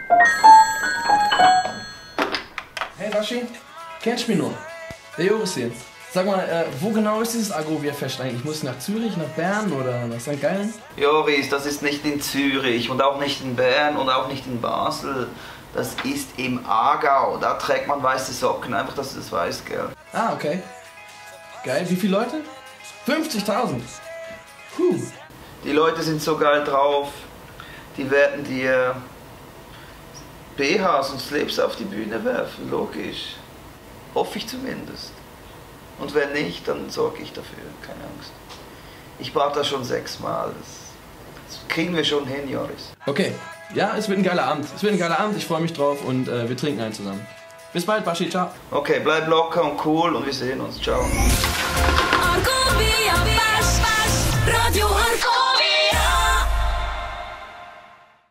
Hey Baschi, kennst du mich noch? Der Joris hier. Sag mal, wo genau ist dieses Agrovia-Fest eigentlich? Muss ich nach Zürich, nach Bern oder nach St. Gallen? Joris, das ist nicht in Zürich und auch nicht in Bern und auch nicht in Basel. Das ist im Aargau. Da trägt man weiße Socken, einfach, dass du das weißt, gell? Ah, okay. Geil. Wie viele Leute? 50.000. Puh. Die Leute sind so geil drauf. Die werden dir BHs und Slips auf die Bühne werfen, logisch. Hoffe ich zumindest. Und wenn nicht, dann sorge ich dafür, keine Angst. Ich bat das schon 6-mal. Das kriegen wir schon hin, Joris. Okay. Ja, es wird ein geiler Abend. Es wird ein geiler Abend, ich freue mich drauf und wir trinken einen zusammen. Bis bald, Baschi, ciao. Okay, bleib locker und cool und wir sehen uns. Ciao. Argovia, Radio Argovia.